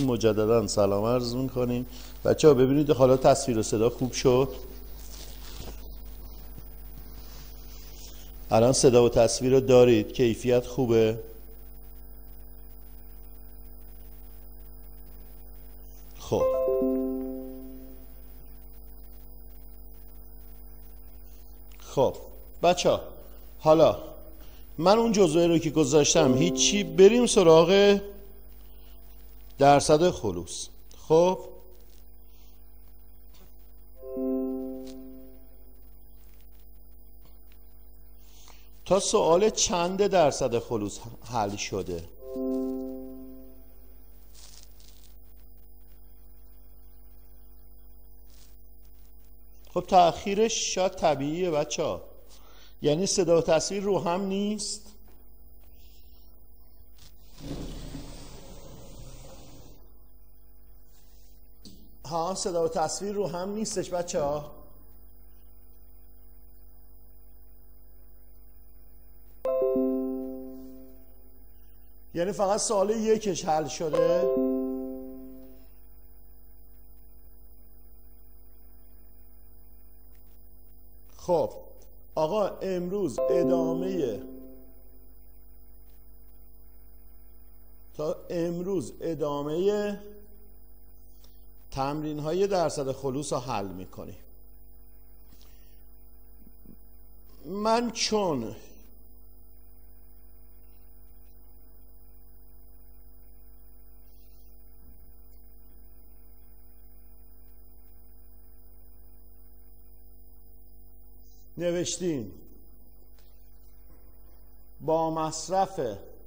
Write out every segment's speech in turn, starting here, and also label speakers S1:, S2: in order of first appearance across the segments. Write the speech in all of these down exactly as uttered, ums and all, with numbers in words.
S1: مجددا سلام عرض میکنیم. بچه ها ببینید حالا تصویر و صدا خوب شد. الان صدا و تصویر رو دارید، کیفیت خوبه. خب خب بچه ها حالا من اون جزوه رو که گذاشتم هیچی، بریم سراغ درصد خلوص. خب تا سوال چند درصد خلوص حل شده؟ خب تأخیرش شاید طبیعیه بچه ها، یعنی صدا و تصویر رو هم نیست. ها صدا و تصویر رو هم نیستش بچه ها. یعنی فقط سوال یکش حل شده. خب آقا امروز ادامه تا امروز ادامه تمرین های درصد خلوص رو حل میکنیم. من چون نوشتیم با مصرف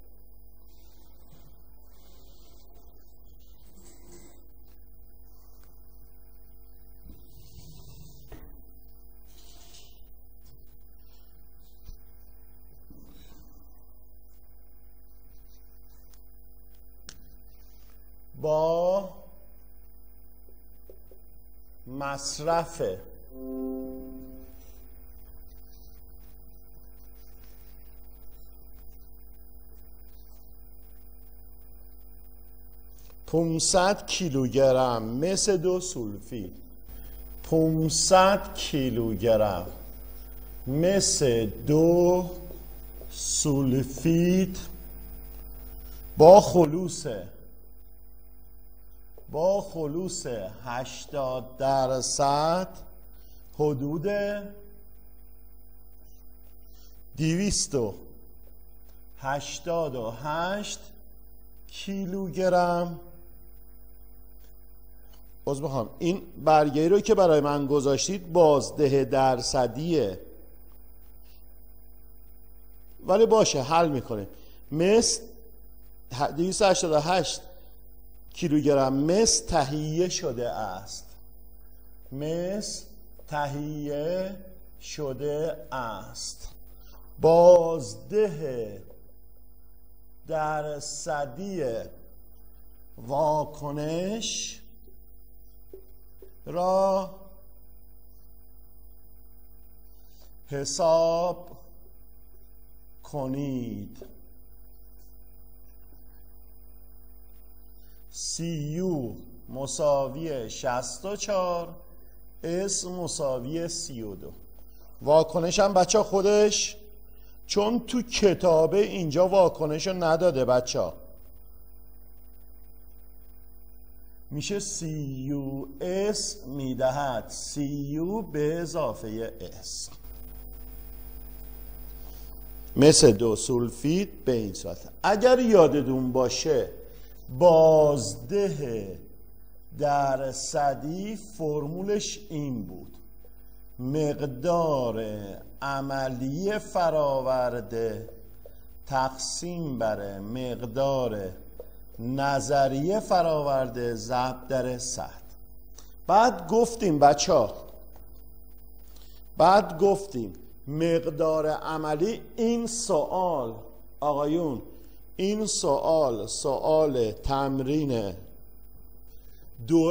S1: با مصرف پانصد کیلوگرم مس دو سولفید، پانصد کیلوگرم مس دو سولفید با خلوص با خلوص هشتاد درصد حدود دویست و هشتاد و هشت کیلوگرم. باز بخوام این برگه رو که برای من گذاشتید بازده درصدیه، ولی باشه حل میکنیم. مس دویست و هشتاد و هشت کیلوگرم مس تهیه شده است، مس تهیه شده است. بازده درصدی واکنش را حساب کنید. سی یو مساوی شصت و چهار، اس مساوی سی و دو. واکنش هم بچه خودش، چون تو کتابه اینجا واکنش رو نداده بچه ها، میشه سی یو اس میدهد سی یو به اضافه اس مثل دو سولفید به این صورت. اگر یادتون باشه بازده درصدی فرمولش این بود: مقدار عملی فراورده تقسیم بر مقدار نظری فراورده ضرب در صد. بعد گفتیم بچه ها بعد گفتیم مقدار عملی، این سوال آقایون این سوال سوال تمرین دو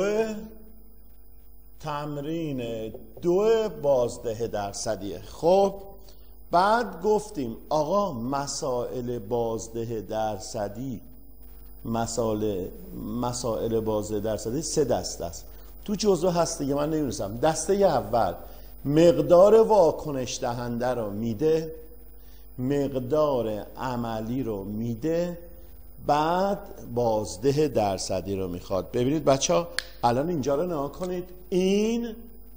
S1: تمرین دو بازده درصدیه. خب بعد گفتیم آقا مسائل بازده درصدی مسائل مسائل بازده درصدی سه دسته است. تو جزء هست دیگه من نمی‌دونم. دسته اول مقدار واکنش دهنده رو میده، مقدار عملی رو میده، بعد بازده درصدی رو میخواد. ببینید بچه ها الان اینجا رو نگاه کنید، این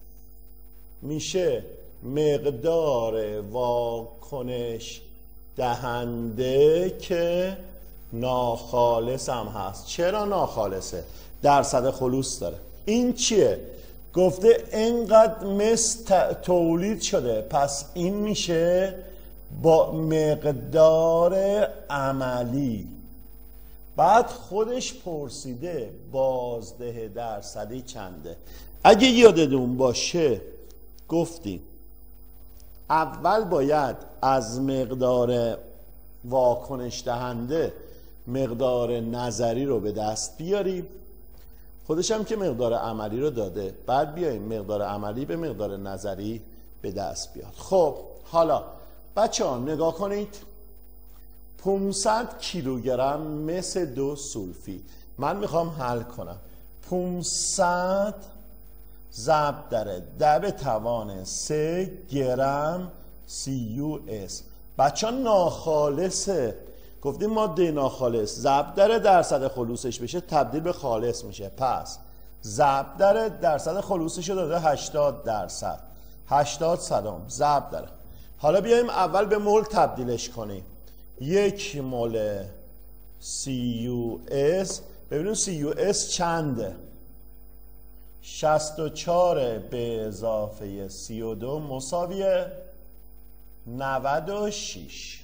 S1: میشه مقدار واکنش دهنده که ناخالص هم هست. چرا ناخالصه؟ درصد خلوص داره. این چیه؟ گفته اینقدر مس تولید شده، پس این میشه با مقدار عملی. بعد خودش پرسیده بازده درصدی چنده. اگه یادتون باشه گفتیم اول باید از مقدار واکنش دهنده مقدار نظری رو به دست بیاریم، خودش هم که مقدار عملی رو داده، بعد بیاییم مقدار عملی به مقدار نظری به دست بیاد. خب حالا بچه ها نگاه کنید، پانصد کیلوگرم مس دو سولفی من میخوام حل کنم. پانصد ضرب در ده به توان سه گرم سی یو اس. بچه ها ناخالصه، گفتیم ماده ناخالص ضرب در درصد خلوصش بشه تبدیل به خالص میشه. پس ضرب در درصد خلوصش رو داده هشتاد درصد، هشتاد صدام ضرب در. حالا بیایم اول به مول تبدیلش کنیم. یک مول سی یو اس، ببینیم سی یو اس چنده؟ شصت و چهار به اضافه سی و دو مساوی نود و شش.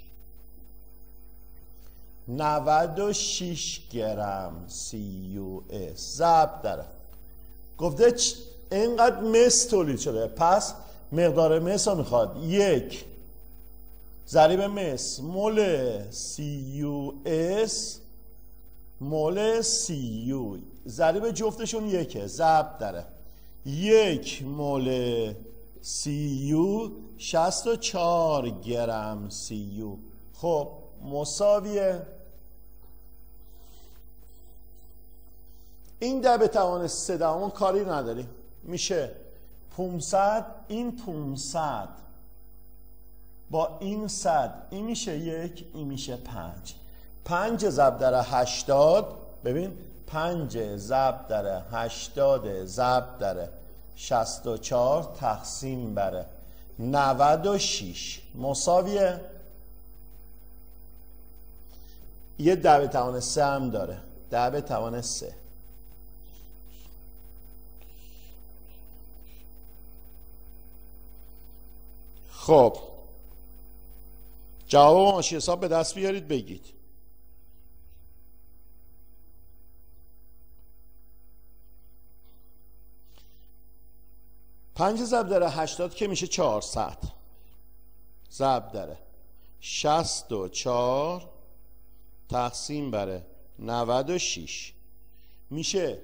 S1: نود و شش گرم سی یو اس ضرب در. گفته اینقدر مس تولید شده، پس مقدار مس رو میخواد. یک ضریب مس مول سی یو اس مول سی یو، ضریب جفتشون یکه ضرب داره. یک مول سی یو شصت و چهار گرم سی یو. خب مساویه این ده به توان سه دهم کاری نداریم، میشه پانصد. این پانصد با این صد، این میشه یک، این میشه پنج. پنج ضرب در هشتاد، ببین پنج ضرب در هشتاد ضرب در شصت و چهار تقسیم بر نود و شش مساویه یه ده به توان سه هم داره، ده به توان سه. خب جواب ماشی حساب به دست بیارید بگید. پنج ضرب در هشتاد که میشه چهارصد ضرب در شصت و چهار تقسیم بر نود و شش میشه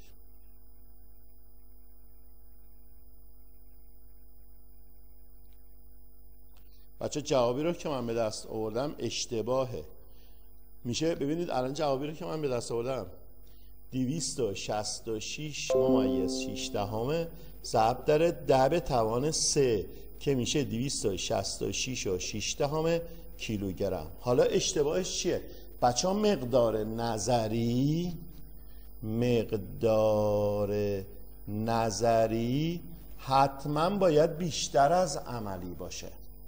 S1: بچه جوابی رو که من به دست آوردم اشتباهه. میشه ببینید الان جوابی رو که من به دست آوردم دویست و شصت و شش ممیز شش دهمه ضرب در ده به توان سه که میشه دویست و شصت و شش و شش دهمه کیلوگرم. حالا اشتباهش چیه؟ بچه ها مقدار نظری مقدار نظری حتما باید بیشتر از عملی باشه.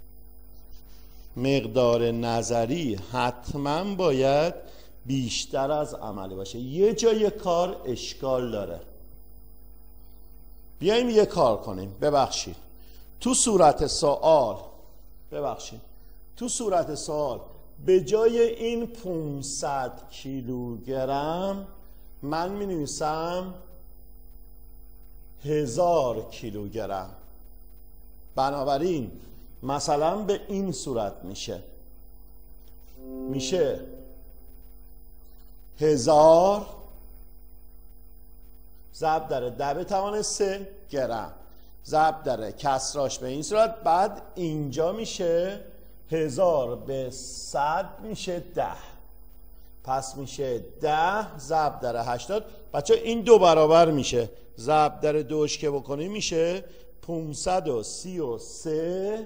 S1: مقدار نظری حتما باید بیشتر از عملی باشه. یه جای کار اشکال داره، بیاییم یه کار کنیم. ببخشید تو صورت سوال ببخشید تو صورت سوال به جای این پانصد کیلوگرم من می نویسم هزار کیلوگرم. بنابراین مثلا به این صورت میشه میشه هزار ضرب در ده به توان سه گرم ضرب در کسراش به این صورت. بعد اینجا میشه هزار به صد میشه ده. پس میشه ده ضرب در هشتاد. بچه این دو برابر میشه، ضرب در دوش که بکنیم میشه پانصد و سی و سه،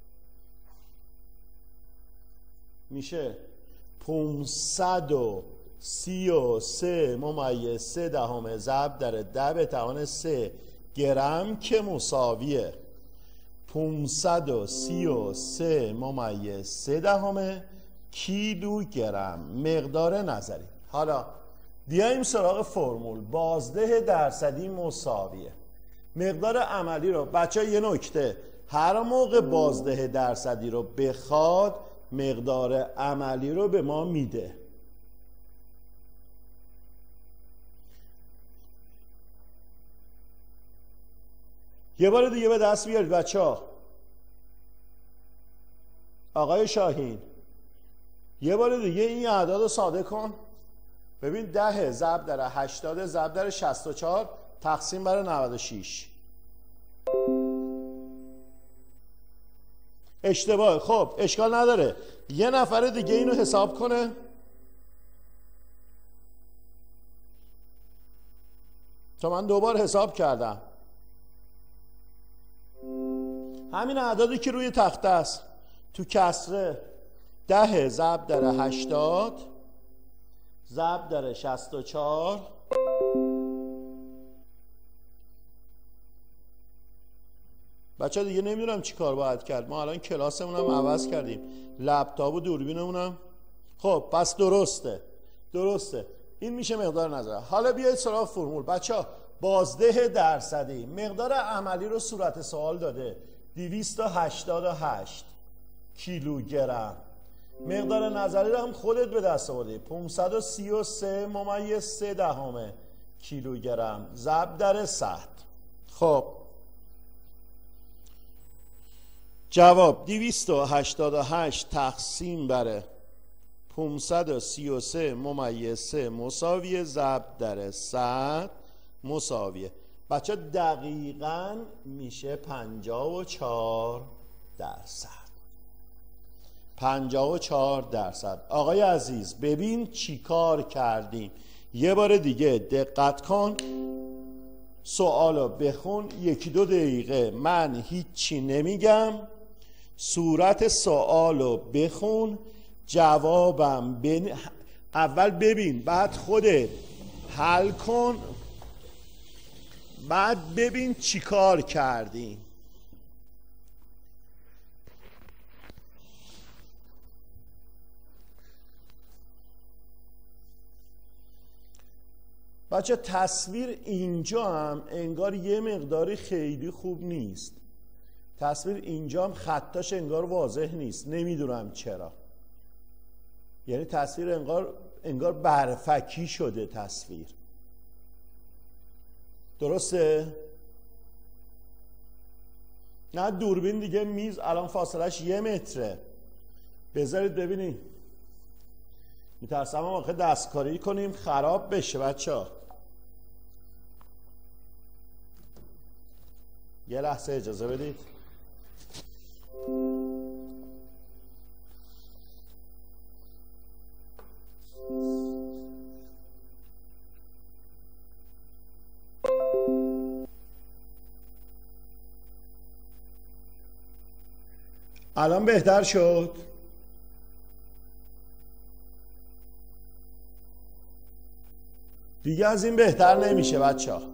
S1: میشه پانصد و سی و سه ممیز سه دهم ضرب در ده به توان سه گرم که مساویه پانصد و سی و سه ممیز سه دهم کیلوگرم مقدار نظری. حالا بیایم سراغ فرمول. بازده درصدی مساویه مقدار عملی رو. بچه یه نکته، هر موقع بازده درصدی رو بخواد مقدار عملی رو به ما میده. یه بار دیگه به دست بیارید بچه ها. آقای شاهین یه بار دیگه این اعداد رو ساده کن. ببین ده ضرب در هشتاد ضرب در شصت و چهار تقسیم بر نود و شش. اشتباه. خب اشکال نداره، یه نفر دیگه اینو حساب کنه. تا من دوبار حساب کردم. همین اعدادی که روی تخته است تو کسره ده ضرب در هشتاد ضرب در شصت و چهار بچه دیگه نمیدونم چی کار باید کرد. ما الان کلاسمون هم عوض کردیم، لپتاپ و دوربینمون هم. خب پس درسته درسته این میشه مقدار نظر. حالا بیایید سراغ فرمول. بچه ها بازده درصدی مقدار عملی رو صورت سوال داده دویست و هشتاد و هشت کیلوگرم. مقدار نظری رو هم خودت به دست آوردی پانصد و سی و سه ممیز سه دهم کیلوگرم ضرب در صد. خب جواب دویست و هشتاد و هشت تقسیم بر پانصد و سی و سه ممیز سه مساویه ضرب در صد مساویه. بچه دقیقاً میشه پنجاه و چهار درصد. پنجاه و چهار درصد. آقای عزیز ببین چی کار کردیم. یه بار دیگه دقت کن، سوالو بخون یکی دو دقیقه، من هیچی نمیگم. صورت سوالو بخون، جوابم بن... اول ببین بعد خودت حل کن، بعد ببین چی کار کردیم. بچه تصویر اینجا هم انگار یه مقداری خیلی خوب نیست. تصویر اینجا هم خطاش انگار واضح نیست، نمیدونم چرا. یعنی تصویر انگار انگار برفکی شده تصویر. درسته؟ نه دوربین دیگه میز الان فاصلش یه متره. بذارید ببینید. میترسم آخه دستکاری کنیم خراب بشه بچه ها. یه لحظه اجازه بدید. الان بهتر شد؟ دیگه از این بهتر نمیشه بچه ها.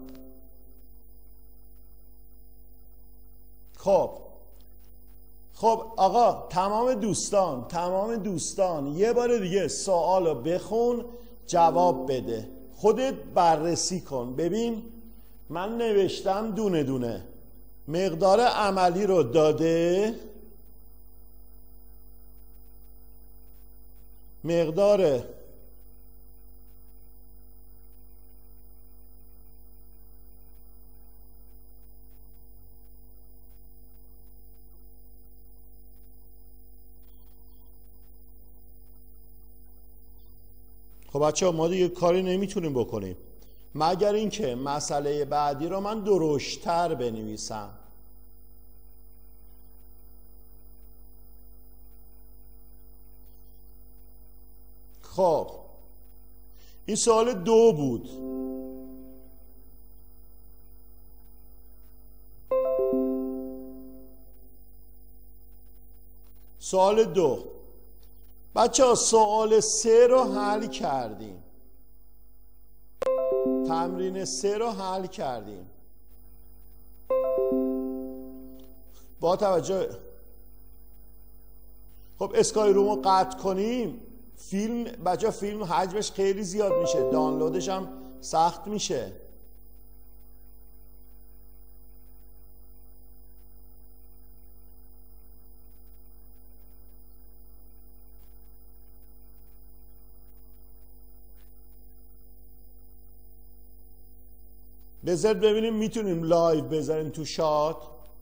S1: خب خب آقا تمام دوستان تمام دوستان یه بار دیگه سوالو بخون جواب بده، خودت بررسی کن. ببین من نوشتم دونه دونه. مقدار عملی رو داده، مقدار خب بچه ها ما دیگه کاری نمیتونیم بکنیم مگر اینکه مسئله بعدی رو من درشت‌تر بنویسم. خب این سوال دو بود. سوال دو. بچه ها سوال سه رو حل کردیم، تمرین سه رو حل کردیم. با توجه خب اسکای رومو قطع کنیم، فیلم بچه ها فیلم حجمش خیلی زیاد میشه، دانلودش هم سخت میشه. بذارید ببینیم میتونیم لایو بذاریم تو شات.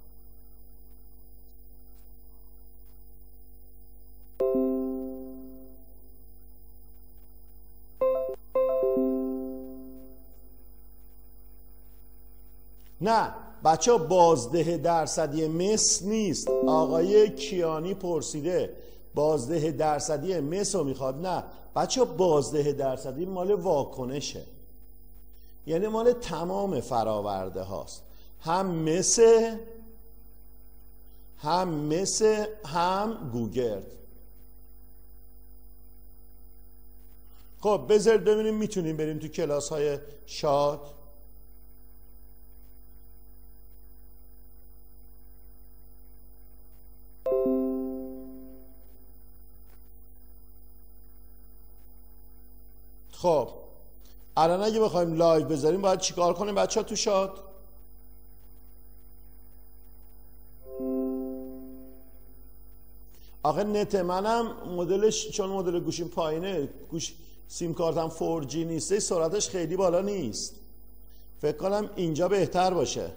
S1: نه بچه ها بازده درصدی مس نیست. آقای کیانی پرسیده بازده درصدی مس رو میخواد. نه بچه ها بازده درصدی مال واکنشه، یعنی مال تمام فراورده هاست، هم مس هم مس هم گوگرد. خب بذارید ببینیم میتونیم بریم تو کلاس های شات. خب الان اگه بخوایم لایو بذاریم باید چیکار کنیم بچه ها تو شات؟ آخه نت منم مدلش چون مدل گوشیم پایینه، گوش سیم کارتم فور جی نیسته، سرعتش خیلی بالا نیست. فکر کنم اینجا بهتر باشه.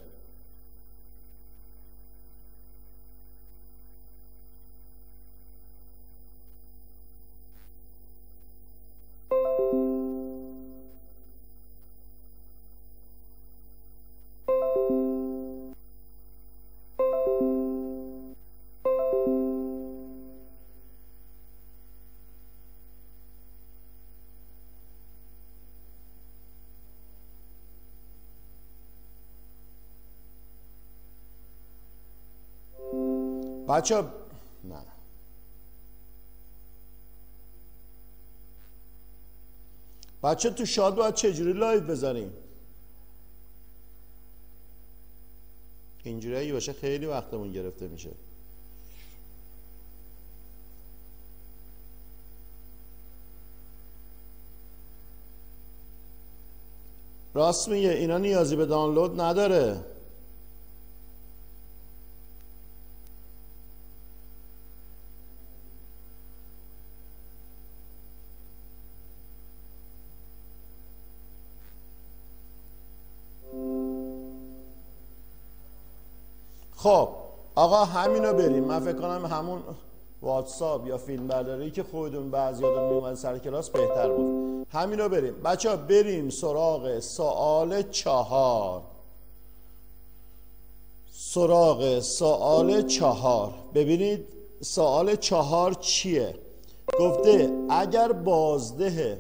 S1: بچه نه بچه تو شاد باید چجوری لایو بذاریم؟ اینجوری اگه باشه خیلی وقتمون گرفته میشه. راست میگه، اینا نیازی به دانلود نداره. خب آقا همینو بریم. من فکر کنم همون واتساپ یا فیلم برداری که خودتون بعضیاتون میومد سر کلاس بهتر بود. همینو بریم بچه ها، بریم سراغ سوال چهار. سراغ سوال چهار. ببینید سوال چهار چیه؟ گفته اگر بازده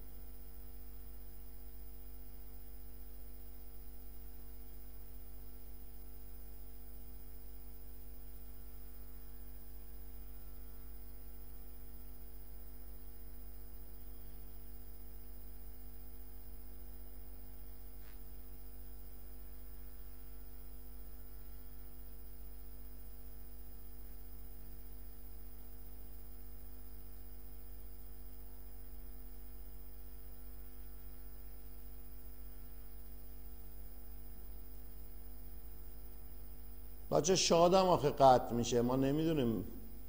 S1: بچه شادم آخه قطع میشه، ما نمیدونیم.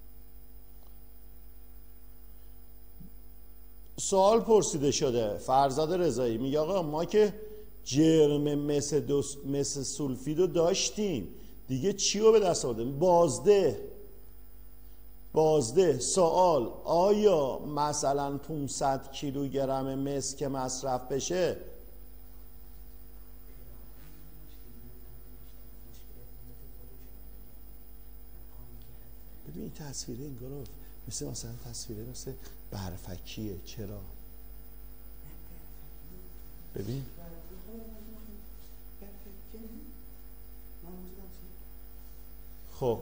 S1: سوال پرسیده شده فرزاد رضایی میگه آقا ما که جرم مس, مس سولفیدو داشتیم دیگه چی رو به دست آوردیم؟ بازده بازده سوال آیا مثلا پانصد کیلوگرم مس که مصرف بشه ببین این تصویره انگار مثل مثلا تصویره مثل برفکیه. چرا؟ ببین خب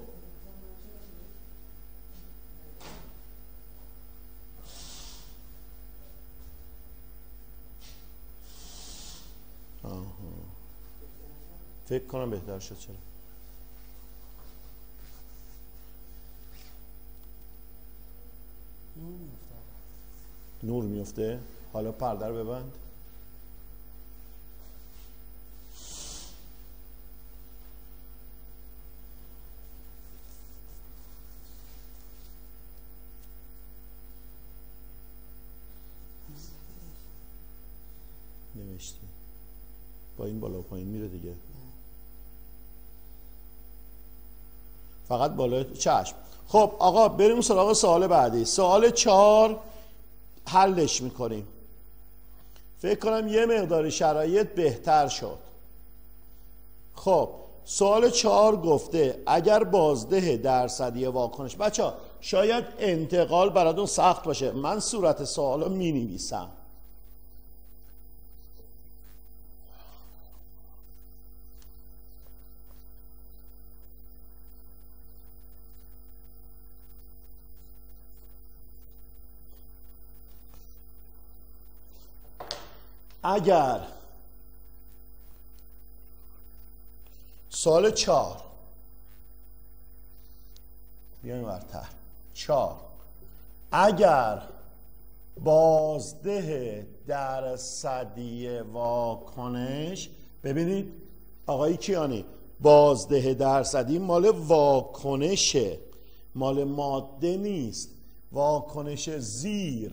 S1: آها فکر کنم بهتر شد. چرا نور میفته؟ حالا پرده رو ببند. نوشتی با این بالا و پایین میره دیگه. فقط بالا چشم. خب آقا بریم سراغ سوال بعدی. سوال چهار حلش میکنیم. فکر کنم یه مقدار شرایط بهتر شد. خب سوال چهار گفته اگر بازده درصدی واکنش، بچه ها شاید انتقال براتون سخت باشه، من صورت سوال رو می نویسم. اگر سوال چهار بیایم ورتر چهار اگر بازده درصدی واکنش، ببینید آقای کیانی بازده درصدی مال واکنشه، مال ماده نیست. واکنش زیر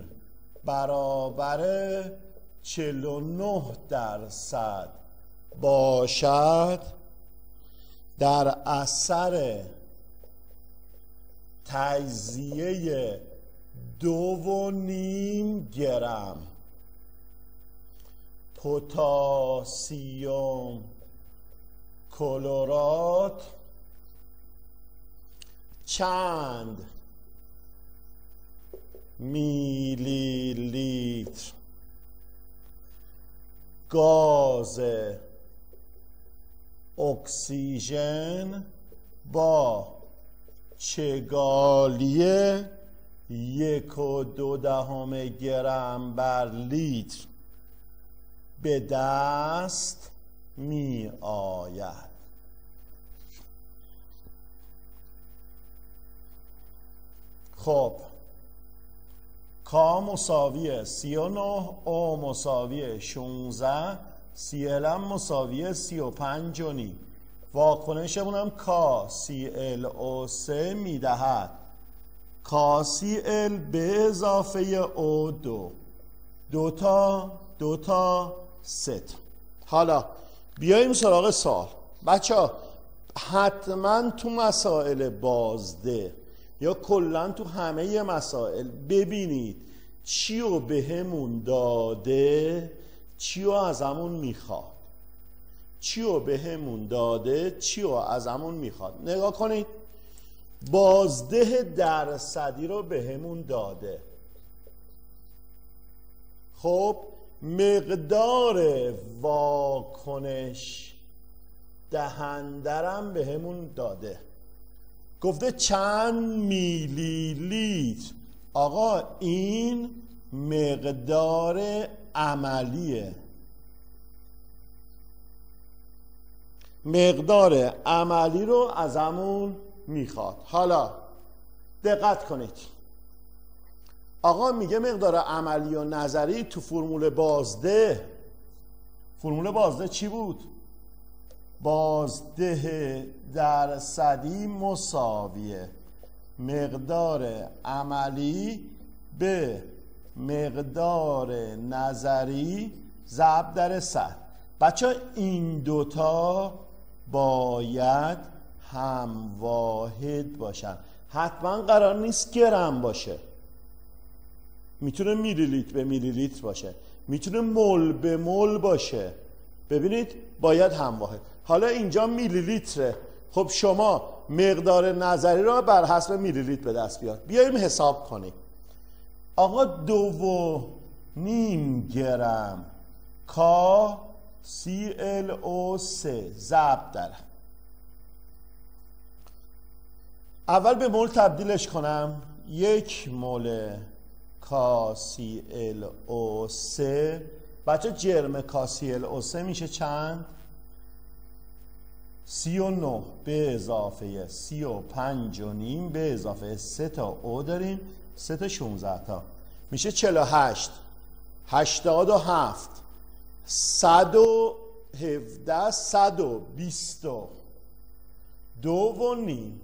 S1: برابر چهل و نه درصد باشد در اثر تجزیه دو و نیم گرم پتاسیم کلرات چند میلی لیتر گاز اکسیژن با چگالی یک و دو دهم گرم بر لیتر به دست می آید. خب کا مساوی سی و نه، او مساوی شانزده، سی ال هم مساوی سی و پنج و نیم. واکنشمون هم کا سی ال او سه میدهد کا سی ال به اضافه او دو، دو تا دو تا سه تا. حالا بیاییم سراغ سوال. بچه ها حتما تو مسائل بازده یا کلا تو همه مسائل ببینید چی رو به همون داده چی رو از همون میخواد، چی رو به همون داده چی رو از همون میخواد. نگاه کنید بازده درصدی رو به همون داده، خب مقدار واکنش دهندرم به همون داده، گفته چند میلی لیتر. آقا این مقدار عملیه، مقدار عملی رو از همون میخواد. حالا دقت کنید آقا میگه مقدار عملی و نظری تو فرمول بازده. فرمول بازده چی بود؟ بازده درصدی مساویه مقدار عملی به مقدار نظری ضرب در صد. بچه این دوتا باید هم واحد باشن، حتما قرار نیست گرم باشه، میتونه میلی لیتر به میلی لیتر باشه، میتونه مول به مول باشه. ببینید باید هم واحد. حالا اینجا میلی لیتره، خب شما مقدار نظری را بر حسب میلی لیتر به دست بیار. بیاییم حساب کنیم. آقا دو و نیم گرم کا سی ال او سه ضرب در. اول به مول تبدیلش کنم. یک مول کا سی ال او سه بچه جرم کا سی ال او سه میشه چند؟ سی و نه به اضافه سی و پنج و نیم به اضافه سه تا او داریم، سه تا شونزده تا میشه چهل و هشت. هشتاد و هفت صد و هفده صد و بیست و دو و نیم.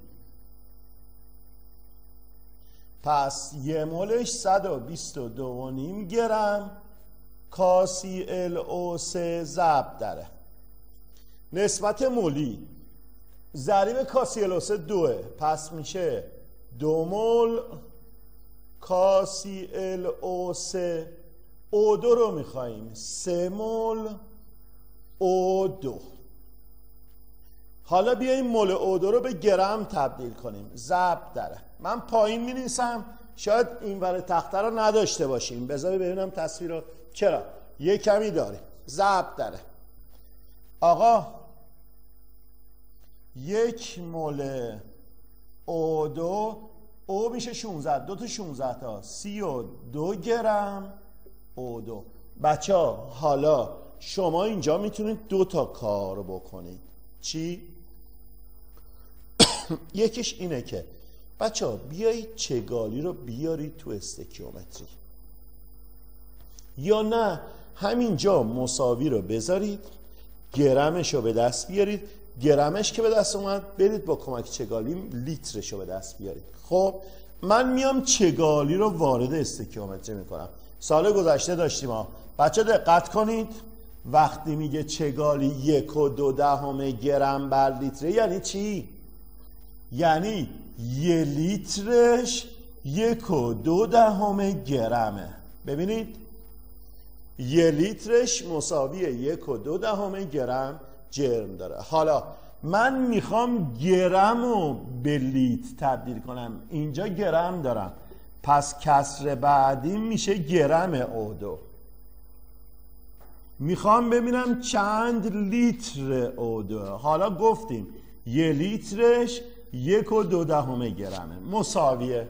S1: پس یه مولش صد و بیست و دو و نیم گرم کا سی ال او سه ضرب داره. نسبت مولی ضریب کا سی ال او سه دوه، پس میشه دو مول کا سی ال او سه. او دو رو میخواییم سه مول او دو. حالا بیاییم مول او دو رو به گرم تبدیل کنیم. ضرب داره. من پایین می نویسم، شاید این ور تخته رو نداشته باشیم. بذار ببینم تصویر رو. چرا؟ یه کمی داره. ضرب داره. آقا یک مول او دو، او میشه شونزده، دو تا شونزده تا سی و دو گرم او دو. بچه ها حالا شما اینجا میتونید دو تا کار بکنید. چی؟ یکیش اینه که بچه ها بیایید چگالی رو بیارید تو استکیومتری، یا نه همینجا مساوی رو بذارید، گرمش رو به دست بیارید، گرمش که به دست اومد برید با کمک چگالی لیترش رو به دست بیارید. خب من میام چگالی رو وارد استکیومتری میکنم. سال گذشته داشتیم ها بچه دقت کنید، وقتی میگه چگالی یک و دو دهم گرم بر لیتره یعنی چی؟ یعنی یه لیترش یک و دو دهم گرمه. ببینید یه لیترش مساوی یک و دو دهم گرم جرم داره. حالا من میخوام گرم رو به لیتر تبدیل کنم، اینجا گرم دارم، پس کسر بعدی میشه گرم او دو. میخوام ببینم چند لیتر او دو. حالا گفتیم یه لیترش یک و دو دهم گرمه مساویه.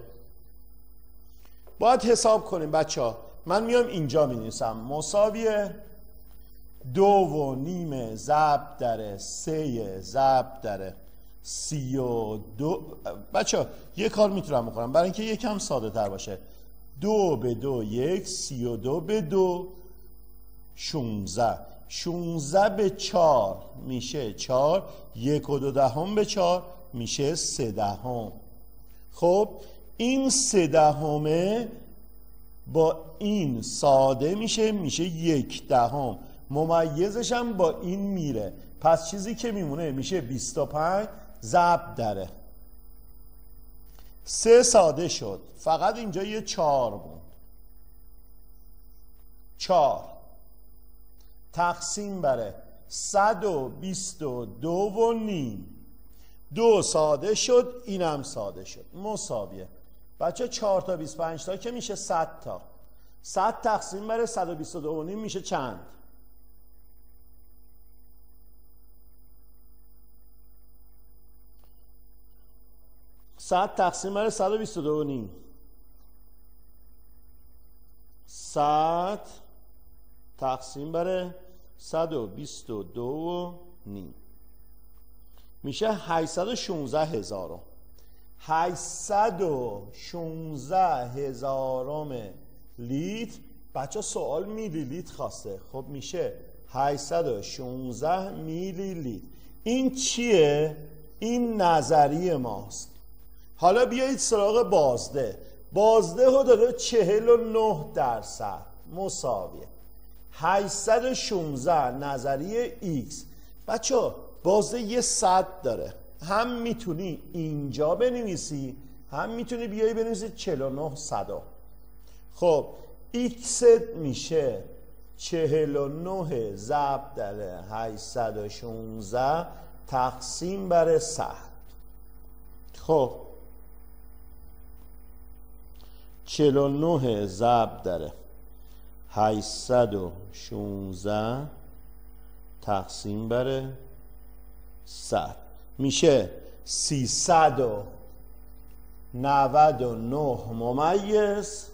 S1: باید حساب کنیم بچه ها. من میام اینجا می نویسم مساویه دو و نیم ضرب در سه ضرب در سی و دو. بچه ها یه کار میتونم بکنم برای اینکه یکم ساده تر باشه. دو به دو یک، سی و دو به دو شونزده، شونزده به چار میشه چار، یک و دو دهم به چار میشه سه دهم. خب این سه دهمه با این ساده میشه میشه یک دهم، ممیزش هم با این میره، پس چیزی که میمونه میشه بیست و پنج ضرب داره سه. ساده شد، فقط اینجا یه چار بود. چار تقسیم بره صد و بیست و دو و نیم. دو ساده شد، اینم ساده شد مساویه. بچه چهار تا بیست و پنج تا که میشه صد تا. صد تقسیم بر صد و بیست و دو و نیم میشه چند؟ صد تقسیم بر صد و بیست و دو و نیم، صد تقسیم بر صد و بیست و دو و نیم میشه هشتصد و شانزده هزارم. هشتصد و شانزده هزارم لیتر. بچه سوال میلی لیتر خواسته، خب میشه هشتصد و شانزده میلی لیتر. این چیه؟ این نظریه ماست. حالا بیایید سراغ بازده. بازده رو داره چهل و نه درصد مساویه هشتصد و شانزده نظریه ایکس. بچه بازده یه صد داره، هم میتونی اینجا بنویسی هم میتونی بیایی بنویسی چهل و نه صدم. خب ایکس میشه چهل و نه ضرب در هشتصد و شانزده تقسیم بر صد. خب چهل و نه ضرب در هشتصد و شانزده تقسیم بر صد میشه سیصد و نود و نه ممیز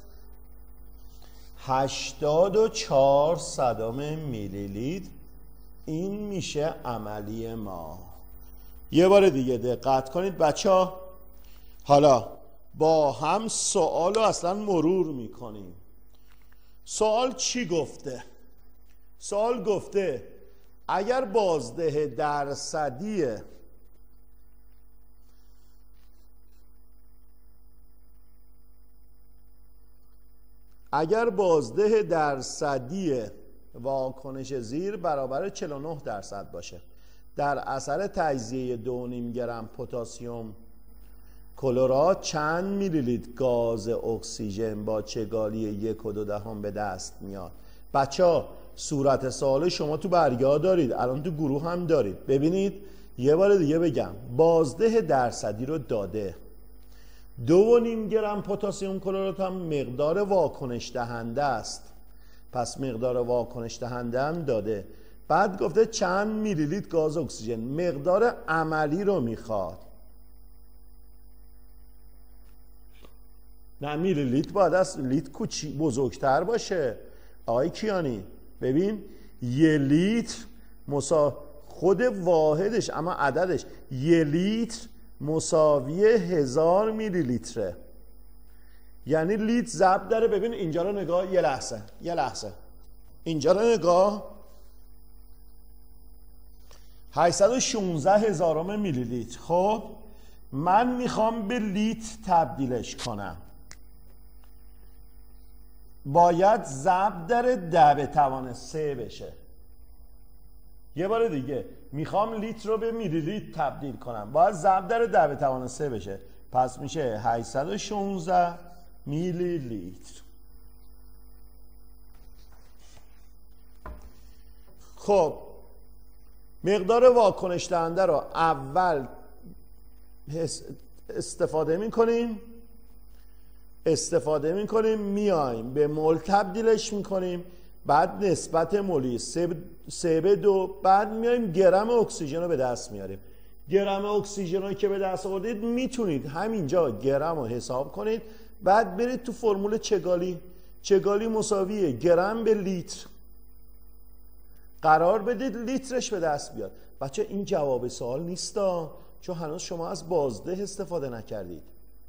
S1: هشتاد و چهار صدم میلی لیتر. این میشه عملی ما. یه بار دیگه دقت کنید بچه ها. حالا با هم سوال رو اصلا مرور میکنیم. سوال چی گفته؟ سوال گفته اگر بازده درصدی اگر بازده درصدی واکنش زیر برابر چهل و نه درصد باشه، در اثر تجزیه دو و نیم گرم پتاسیم کلرات چند میلی لیتر گاز اکسیژن با چگالی یک و دو دهم به دست میاد؟ بچه ها صورت سوال شما تو برگه ها دارید، الان تو گروه هم دارید. ببینید یه بار دیگه بگم، بازده درصدی رو داده، دو و نیم گرم پتاسیم کلرات هم مقدار واکنش دهنده است، پس مقدار واکنش دهنده هم داده. بعد گفته چند میلی لیتر گاز اکسیژن، مقدار عملی رو میخواد. نه میلی لیتر باید از لیتر کوچی بزرگتر باشه آقای کیانی. ببین یه لیتر مسا خود واحدش اما عددش یه لیتر مساوی هزار میلی لیتره، یعنی لیتر ضرب داره. ببین اینجا رو نگاه، یه لحظه یه لحظه اینجا رو نگاه، هشتصد و شانزده هزارم میلی لیتر. خب من میخوام به لیتر تبدیلش کنم، باید ضرب در ده به توان سه بشه. یه بار دیگه میخوام لیتر رو به میلی لیتر تبدیل کنم، باید ضرب در ده به توان سه بشه. پس میشه هشتصد و شانزده میلی لیتر. خب مقدار واکنش دهنده رو اول استفاده میکنیم استفاده میکنیم میایم به مول تبدیلش میکنیم، بعد نسبت مولی سه به دو، بعد میایم گرم اکسیژن رو به دست میاریم. گرم اکسیژن رو که به دست آوردید میتونید همینجا گرم رو حساب کنید، بعد برید تو فرمول چگالی. چگالی مساویه گرم به لیتر، قرار بدید لیترش به دست بیاد. بچه این جواب سوال نیستا، چون هنوز شما از بازده استفاده نکردید.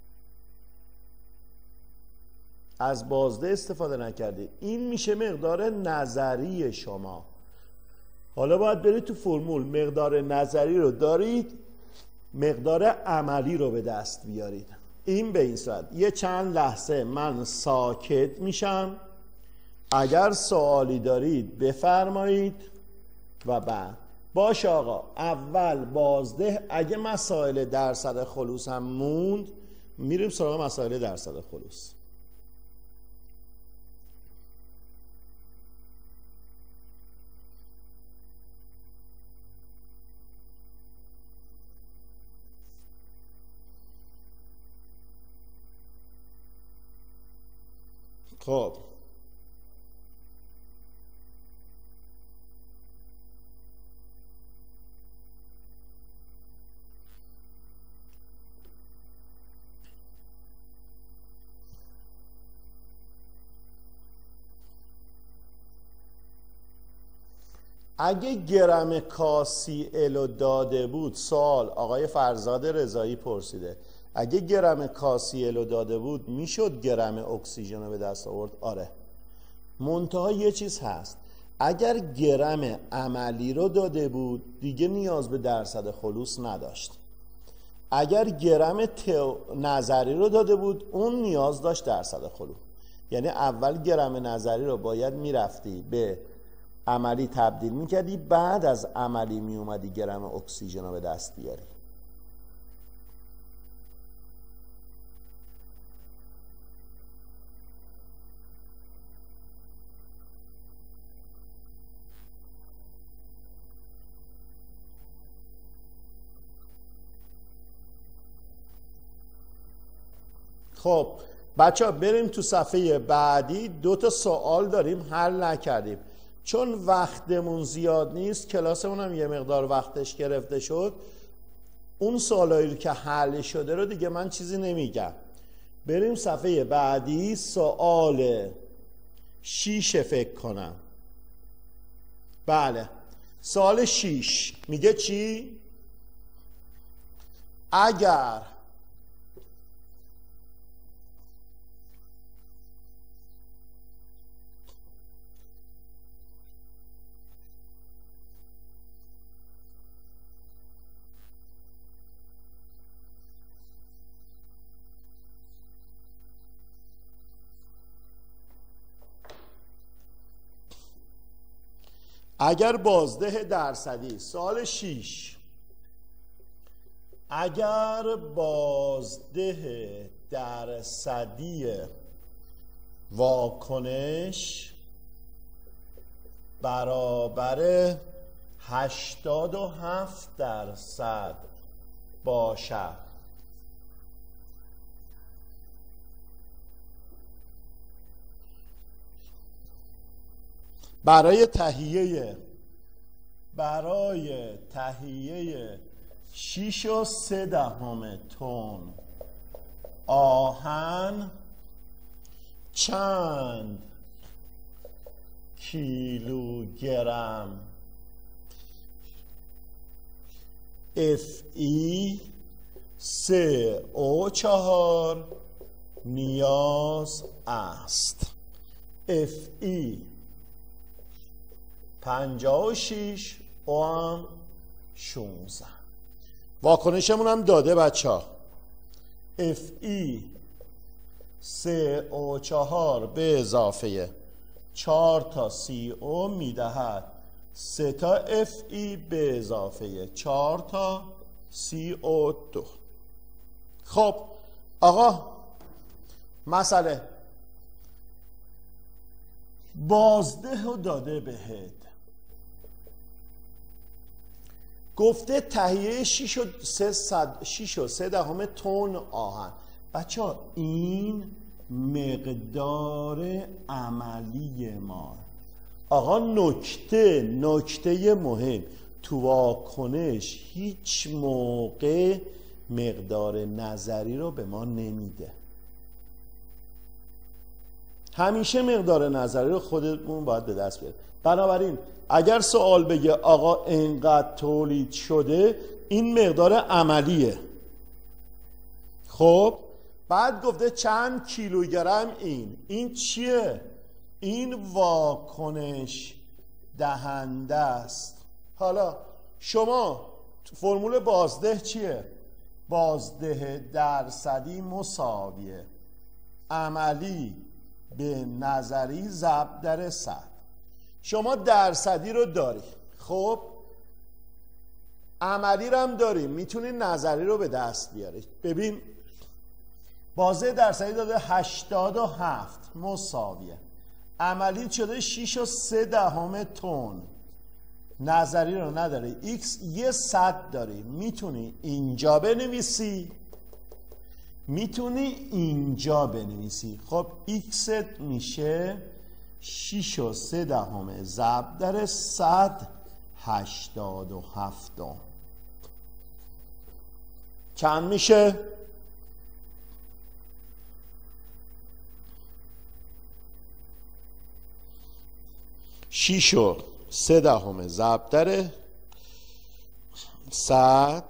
S1: از بازده استفاده نکردید. این میشه مقدار نظری شما. حالا باید برید تو فرمول، مقدار نظری رو دارید، مقدار عملی رو به دست بیارید. این به این صورت. یه چند لحظه من ساکت میشم، اگر سوالی دارید بفرمایید و بعد باش آقا. اول بازده، اگه مسائل درصد خلوص هم موند میریم سراغ مسائل درصد خلوص. خب اگه گرم کاسی الو داده بود، سوال آقای فرزاد رضایی پرسیده، اگه گرم کاسی الو داده بود میشد گرم اکسیژن رو به دست آورد؟ آره. منتها یه چیز هست، اگر گرم عملی رو داده بود دیگه نیاز به درصد خلوص نداشت. اگر گرم نظری رو داده بود اون نیاز داشت درصد خلوص. یعنی اول گرم نظری رو باید میرفتی به عملی تبدیل میکردی، بعد از عملی میومدی گرم اکسیژن رو به دست بیاری. خب بچه ها بریم تو صفحه بعدی. دو تا سوال داریم حل نکردیم چون وقتمون زیاد نیست، کلاسمون هم یه مقدار وقتش گرفته شد. اون سوالایی که حل شده رو دیگه من چیزی نمیگم. بریم صفحه بعدی. سوال شیش فکر کنم. بله، سوال شیش میگه چی؟ اگر اگر بازده درصدی، سوال شیش، اگر بازده درصدی واکنش برابر هشتاد و هفت درصد باشد، برای تهیه برای تهیه شیش و سه دهم تن آهن چند کیلوگرم اف ای سه او چهار نیاز است؟ اف ای پنجاه و شیش، او هم شونزده. واکنشمون هم داده بچه ها. اف ای سه او چهار به اضافه چهار تا سی او میدهد سه تا اف ای به اضافه چهار تا سی او دو. خب آقا مسئله بازده رو داده بهت، گفته تهیه شیش و سه دهم تن آهن. بچه ها این مقدار عملی ما. آقا نکته نکته مهم تو واکنش هیچ موقع مقدار نظری رو به ما نمیده. همیشه مقدار نظری رو خودمون باید به دست بیاریم. بنابراین اگر سوال بگه آقا اینقدر تولید شده، این مقدار عملیه. خب بعد گفته چند کیلوگرم این این چیه؟ این واکنش دهنده است. حالا شما فرمول بازده چیه؟ بازده درصدی مساویه عملی به نظری ضرب در صد. شما درصدی رو داری، خب عملی رو هم داری، میتونی نظری رو به دست بیاری. ببین بازده درصدی داده هشتاد و هفت مساویه عملی شده شیش و سه دهم تن، نظری رو نداری، ایکس یه صد داری، میتونی اینجا بنویسی، میتونی اینجا بنویسی. خب ایکس میشه شیش و سه دهم ضرب در صد هشتاد و هفت. چند میشه؟ شیش و سه دهم ضرب در صد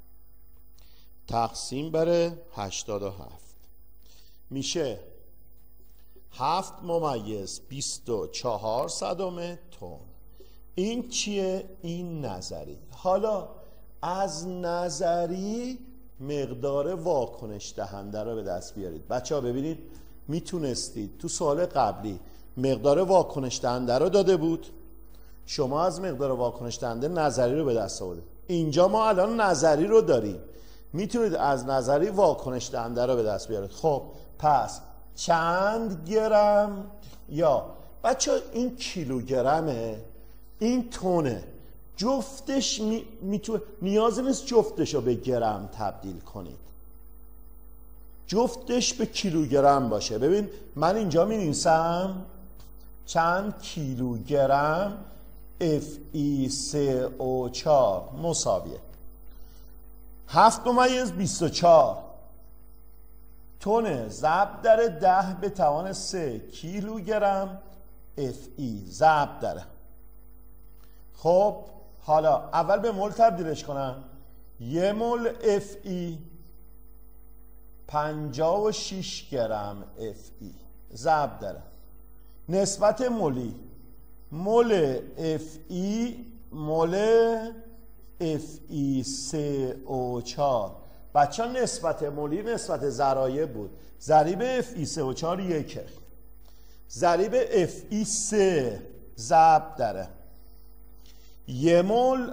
S1: تقسیم بر هشتاد و هفت میشه هفت ممیز بیست و چهار صدم تن. این چیه؟ این نظری. حالا از نظری مقدار واکنش دهنده رو به دست بیارید. بچه ها ببینید میتونستید تو سوال قبلی مقدار واکنش دهنده رو داده بود، شما از مقدار واکنش دهنده نظری رو به دست آورید. اینجا ما الان نظری رو داریم، میتونید از نظری واکنش دهنده رو به دست بیارید. خب پس چند گرم، یا بچه این کیلوگرمه این تونه، جفتش می... میتو... نیازی نیست جفتش رو به گرم تبدیل کنید. جفتش به کیلوگرم باشه. ببین من اینجا می نویسم چند کیلوگرم اف ای سه او چهار مساویه هفت ممیز بیست و چهار تن ضرب در ده به توان سه کیلوگرم اف ای ضرب داره. خب حالا اول به مول تبدیلش کنم. یه مول اف ای پنجاه و شش گرم اف ای ضرب داره. نسبت مولی مول اف ای مول اف ای سه او چهار. بچه ها نسبت مولی نسبت ذرایع بود. ضریب اف ای سه او چهار یکه. ضریب اف ای سه ضرب داره یه مول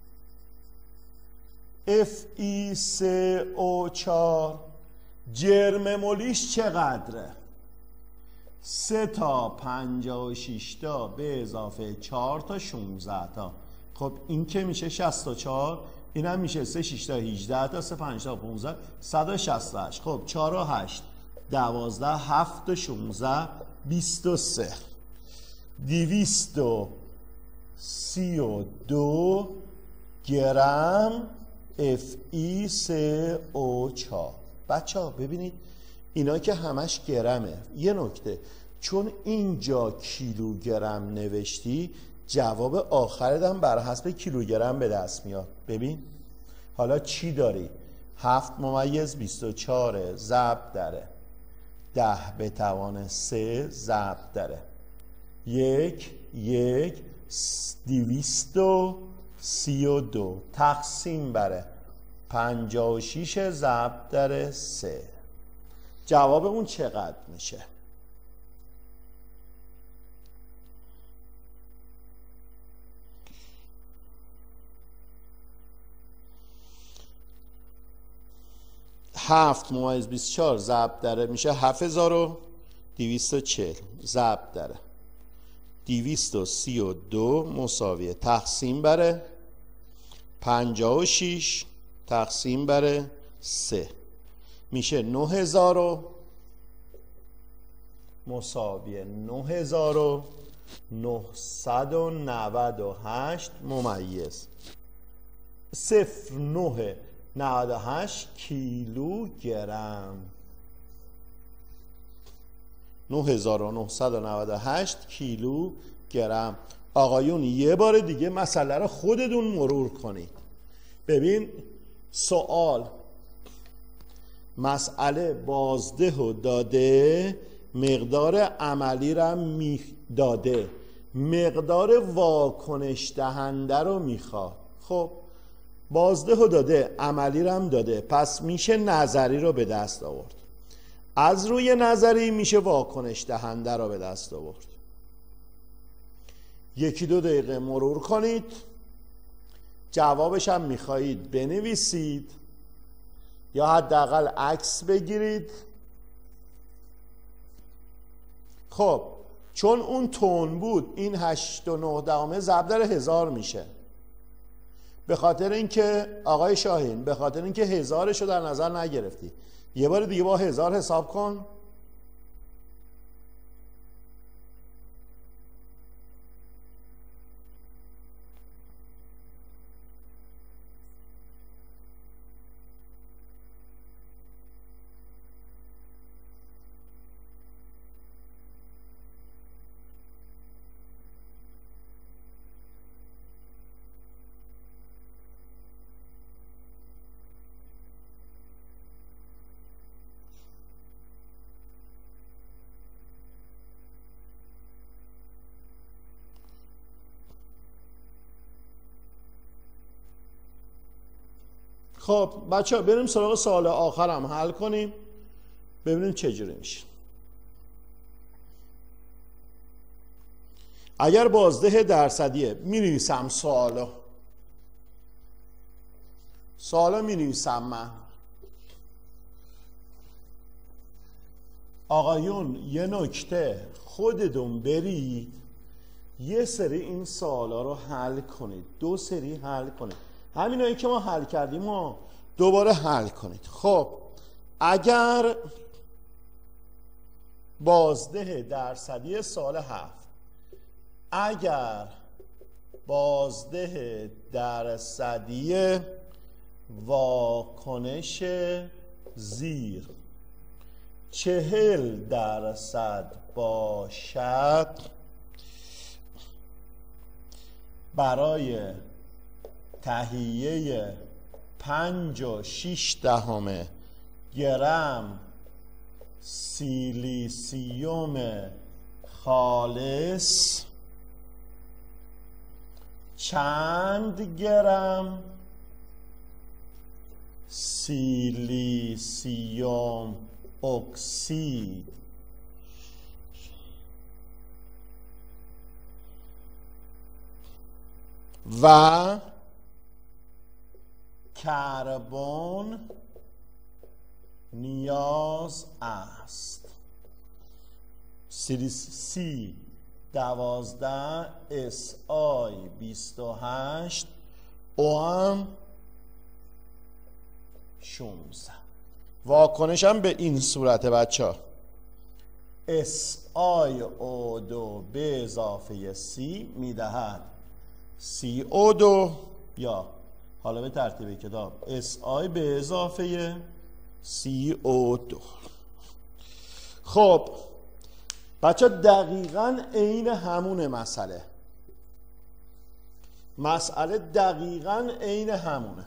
S1: اف ای سه او چهار جرم مولیش چقدره؟ سه تا پنجاه و شش تا به اضافه چهار تا شانزده تا. خب این که میشه شصت و چهار، این هم میشه سه شش تا هجده تا سه پنج تا پانزده صد و شصت و هشت. خب چهار و هشت دوازده هفت و شانزده بیست و سه دویست و سی و دو گرم اف ای سه او چهار. بچه ها ببینید اینا که همش گرمه. یه نکته، چون اینجا کیلوگرم نوشتی جواب آخرت هم بر حسب کیلوگرم به دست میاد. ببین حالا چی داری؟ هفت ممیز بیست و چهار ضرب داره ده به توان سه ضرب داره یک یک دویست و سی و دو تقسیم بره پنجاه و شش ضرب در سه. جواب اون چقدر میشه؟ هفت ممیز بیست و چهار ضرب داره میشه هفت هزار و دویست و چهل ضرب داره دویست و سی و دو مساویه تقسیم بره پنجاه و شش تقسیم بره سه میشه نه هزار و مساویه نه هزار و نهصد و نود و هشت ممیز صفر نه نود و هشت کیلو گرم. نه هزار و نهصد و نود و هشت کیلو گرم. آقایون یه بار دیگه مسئله رو خودتون مرور کنید. ببین سوال مسئله بازده و داده مقدار عملی رو می داده مقدار واکنش دهنده رو میخواد. خب بازده و داده عملی رو هم داده پس میشه نظری رو به دست آورد. از روی نظری میشه واکنش دهنده رو به دست آورد. یکی دو دقیقه مرور کنید جوابش هم میخواهید بنویسید یا حداقل عکس بگیرید. خب چون اون تون بود این هشت و نه دهمه ضرب در هزار میشه. به خاطر اینکه آقای شاهین به خاطر اینکه هزارشو در نظر نگرفتی یه بار دیگه با هزار حساب کن. خب بچه ها بریم سراغ سوال آخر هم حل کنیم ببینیم چجوری میشه. اگر بازده درصدیه می نویسم سوالو سوالو می نویسم من. آقایون یه نکته خودتون برید یه سری این سوالا رو حل کنید دو سری حل کنید همین هایی که ما حل کردیم ما دوباره حل کنید. خب اگر بازده درصدی سال هفت اگر بازده درصدی واکنش زیر چهل درصد باشد برای تهیه پنج و شیش دهم گرم سیلیسیوم خالص چند گرم سیلیسیوم اکسید و کربن نیاز است. سی دوازده اس آی بیست و هشت او هم شانزده. واکنشم به این صورته بچه ها اس آی او دو به اضافه سی میدهد سی او دو یا حالا به ترتیب کتاب اس آی به اضافه سی او دو. خب بچه دقیقاً عین همون مسئله مسئله دقیقاً عین همونه.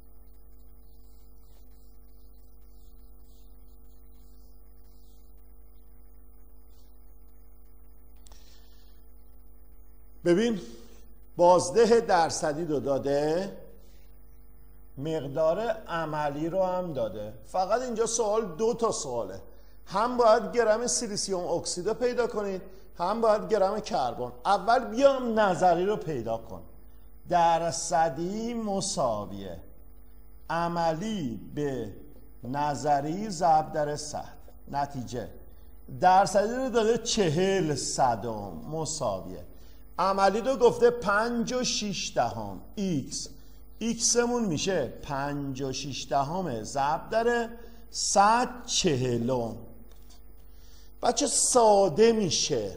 S1: ببین بازده درصدی رو داده مقدار عملی رو هم داده. فقط اینجا سوال دو تا سواله، هم باید گرم سیلیسیوم اکسید رو پیدا کنید هم باید گرم کربن. اول بیام نظری رو پیدا کن. درصدی مساویه عملی به نظری ضرب در صد. نتیجه درصدی رو داده چهل صدم مساویه عملی رو گفته پنج و شیش دهم ایکس ایکسمون میشه پنج و شیش دهم ضرب در صد چهلم. بچه ساده میشه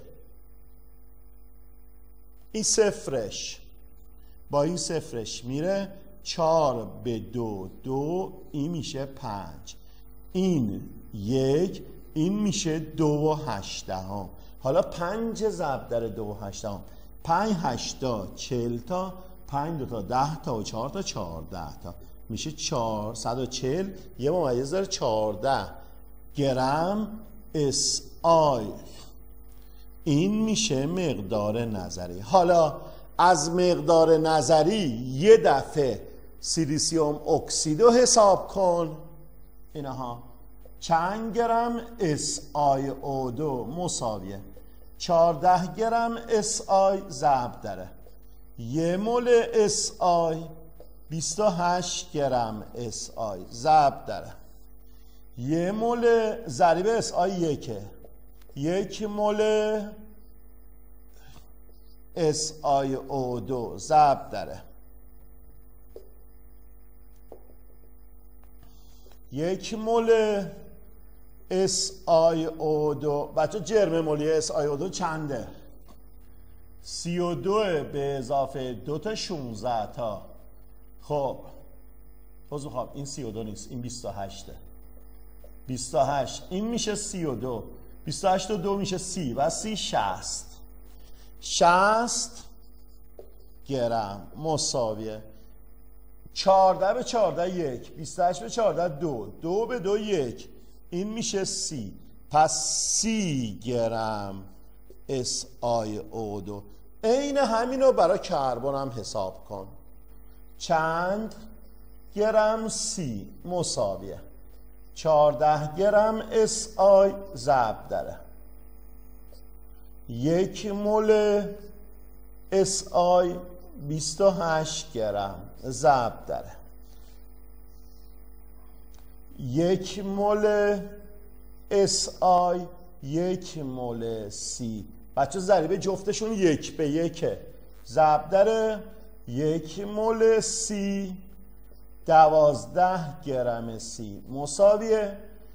S1: این صفرش با این صفرش میره چهار به دو دو این میشه پنج این یک این میشه دو و هشتهم. حالا پنج ضرب در دو و هشتهم پنج هشتا چهل تا پنج دو تا ده تا و چهار تا چهارده تا میشه چهارصد و چهل یه ممیز داره چهارده گرم اس آی. این میشه مقدار نظری. حالا از مقدار نظری یه دفعه سیلیسیوم اکسید رو حساب کن. اینها چند گرم اس آی او دو مساویه چهارده گرم اس آی ضرب داره یه مول اس آی بیست و هشت گرم اس آی ضرب داره یه مول ضریب اس آی یکه یک مول اس آی او دو ضرب داره یک مول اس آی او دو. بچه جرم مولی اس آی او دو چنده؟ سی و دو به اضافه دو تا شونزده تا. خب باز میخوام این سی و دو نیست این بیست و هشته بیست و هشت این میشه سی و دو بیست و هشت و دو میشه سی و سی شصت شصت گرم مساویه چهارده به چهارده یک بیست و هشت به چهارده دو دو به دو یک این میشه سی. پس سی گرم اس آی او دو. عین همینو برای کربن هم حساب کن. چند گرم سی مساویه چهارده گرم اس آی ضرب داره یک مول اس آی بیست و هشت گرم ضرب داره یک مول اس آی یک مول سی. بچه ضریب جفتشون یک به یکه ضرب داره یک مول سی دوازده گرم سی مساویه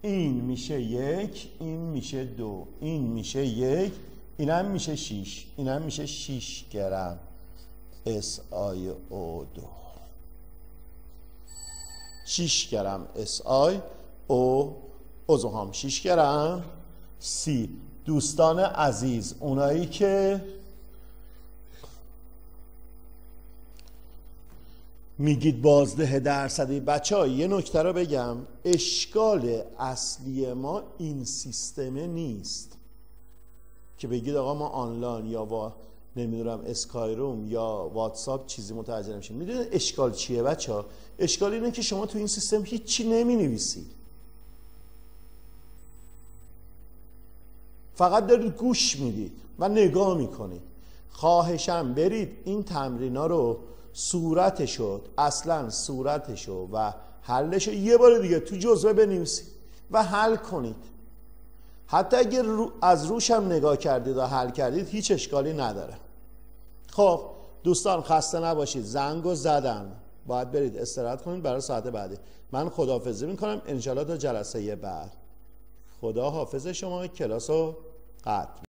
S1: این میشه یک، این میشه دو، این میشه یک، اینم میشه شیش، اینم میشه شیش گرم اس آی او دو. شیش گرم اس آی او عضوهام شیش گرم. سی دوستان عزیز، اونایی که میگید بازده درصدی، بچه ها یه نکته رو بگم، اشکال اصلی ما این سیستمه نیست که بگید آقا ما آنلاین یا با نمیدونم اسکایروم یا واتساپ چیزی متوجه نمیشیم. میدونید اشکال چیه بچه ها؟ اشکال اینه که شما تو این سیستم هیچی نمی نویسید، فقط دارید گوش میدید و نگاه میکنید. خواهشم برید این تمرینا رو صورتشو، اصلا صورتشو و حلشو یه بار دیگه تو جزوه بنویسید و حل کنید. حتی اگر رو از روش هم نگاه کردید و حل کردید هیچ اشکالی نداره. خب دوستان خسته نباشید، زنگو زدن، باید برید استراحت کنید برای ساعت بعدی. من خداحافظی میکنم انشالله تا جلسه بعد. خدا حافظ شما، کلاسو قطع.